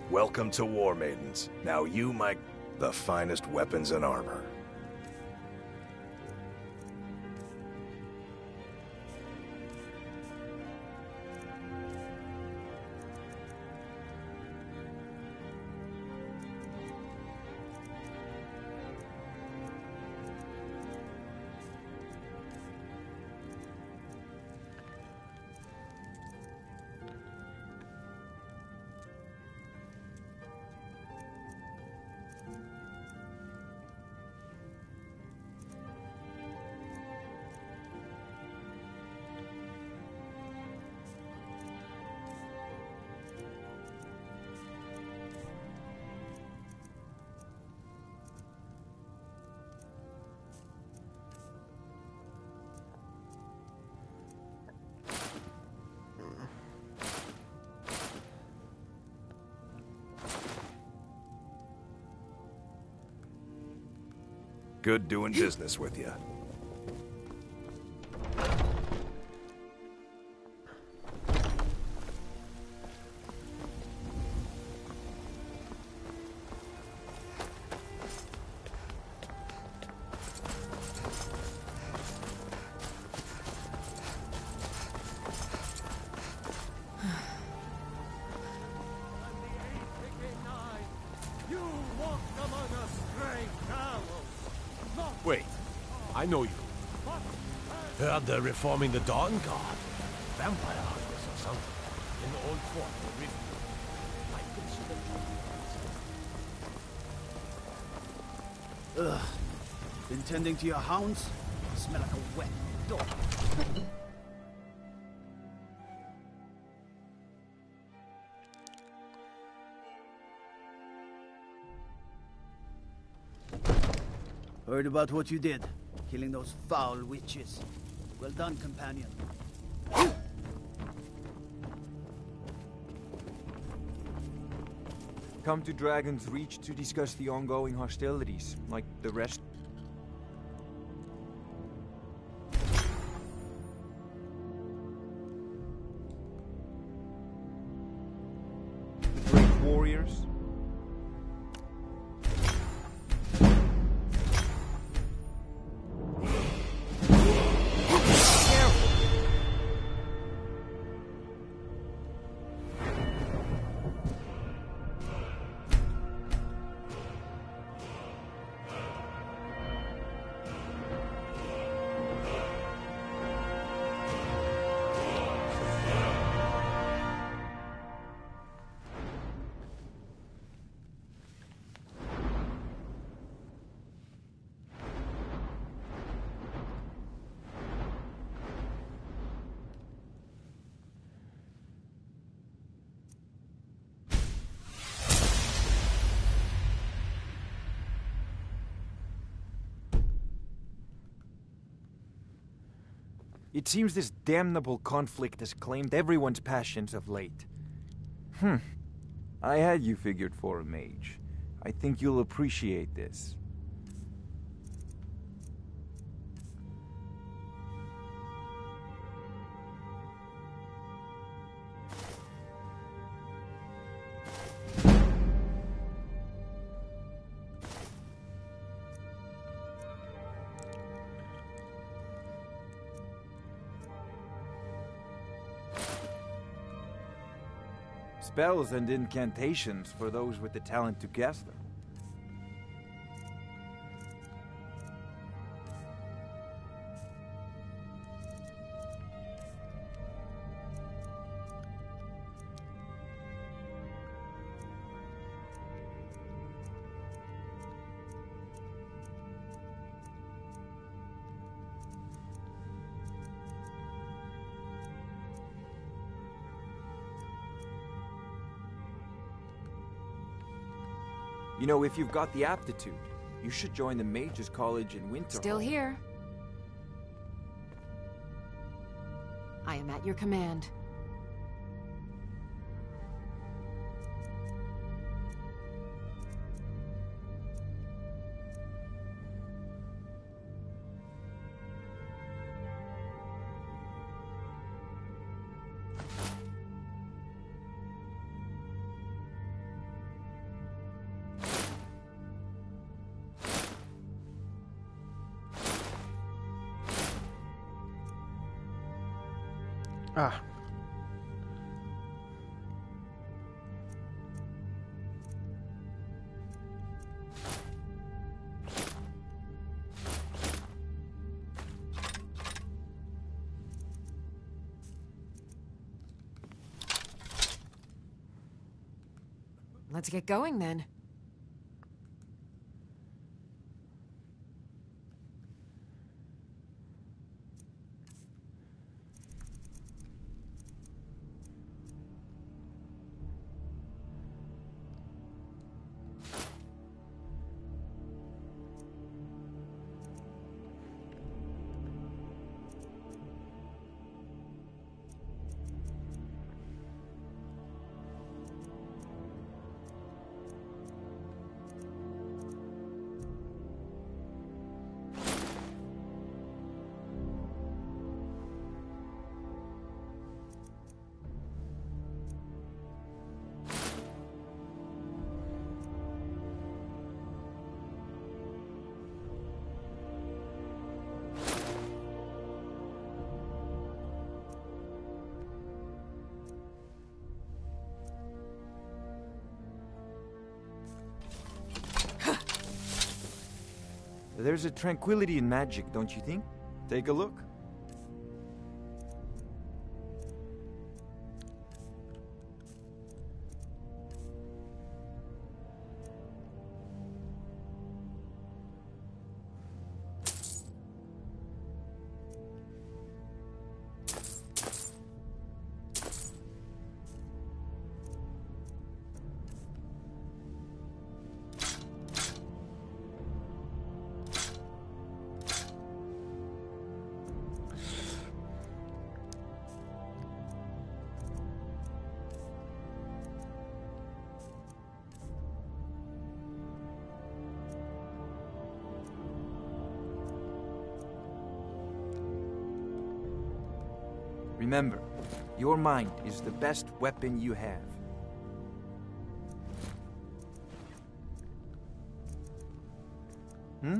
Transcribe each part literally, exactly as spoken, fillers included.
Welcome to War Maidens. Now you might... the finest weapons and armor. Good doing business with you. Wait, I know you. Heard they're reforming the Dawn Guard. Vampire hunters or something. In the old fort or Rift. I consider... Ugh. Been tending to your hounds? Smell like a wet dog. Heard about what you did, killing those foul witches. Well done, companion. Come to Dragon's Reach to discuss the ongoing hostilities, like the rest. The great warriors. It seems this damnable conflict has claimed everyone's passions of late. Hmm. I had you figured for a mage. I think you'll appreciate this. Spells and incantations for those with the talent to cast them. You know, if you've got the aptitude, you should join the Mages College in Winterhold. Still here. I am at your command. Ah. Let's get going then. There's a tranquility in magic, don't you think? Take a look. Remember, your mind is the best weapon you have. Hmm?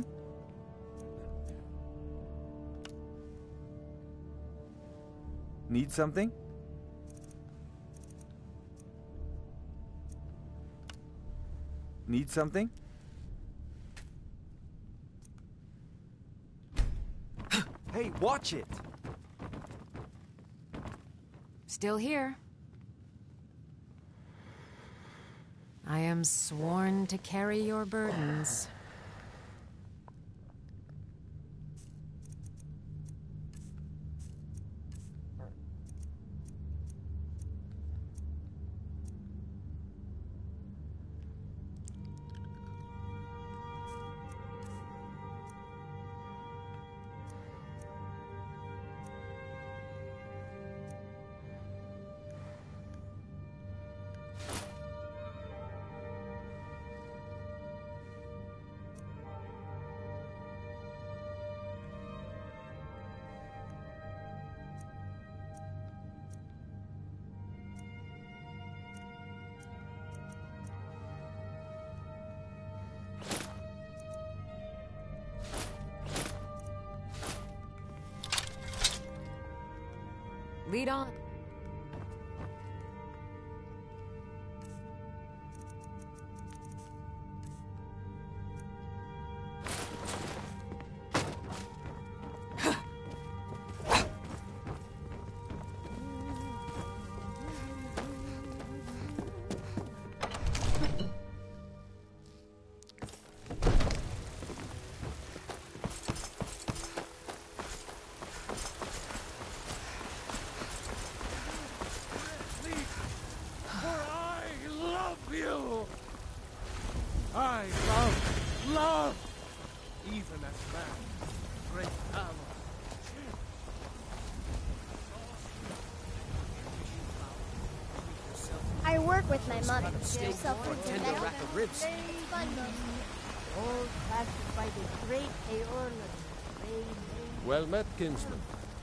Need something? Need something? Hey, watch it! Still here. I am sworn to carry your burdens. Lead on. I love, love, even as man, great power. I work with my mother. Steak or tender rack of ribs. All crafted by the great Aeorlan. Well met, kinsman.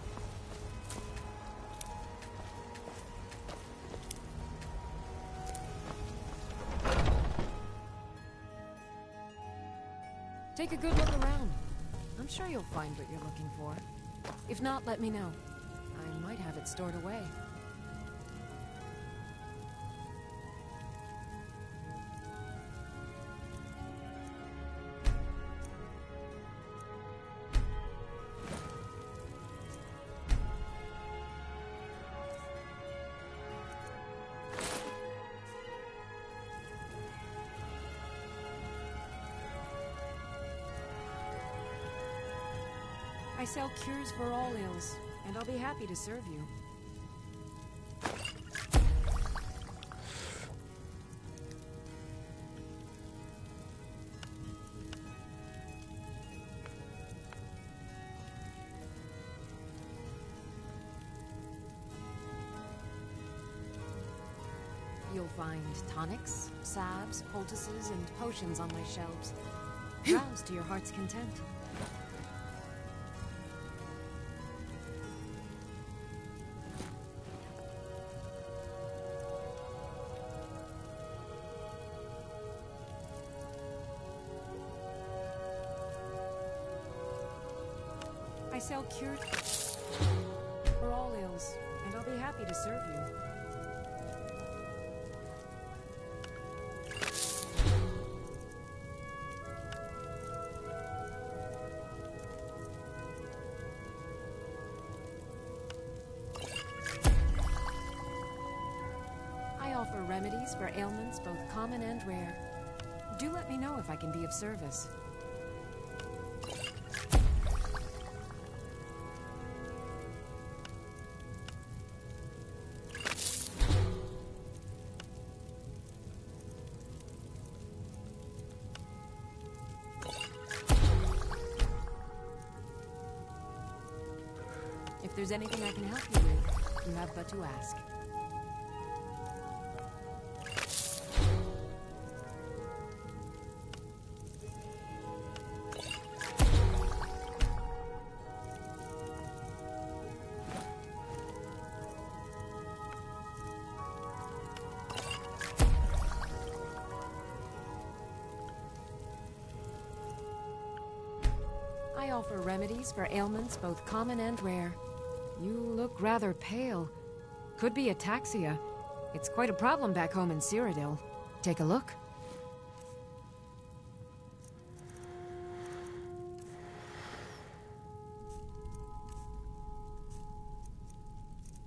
Take a good look around. I'm sure you'll find what you're looking for. If not, let me know. I might have it stored away. I sell cures for all ills, and I'll be happy to serve you. You'll find tonics, salves, poultices, and potions on my shelves. Browse to your heart's content. I sell cures for all ills, and I'll be happy to serve you. I offer remedies for ailments both common and rare. Do let me know if I can be of service. If there's anything I can help you with, you have but to ask. I offer remedies for ailments both common and rare. You look rather pale. Could be ataxia. It's quite a problem back home in Cyrodiil. Take a look.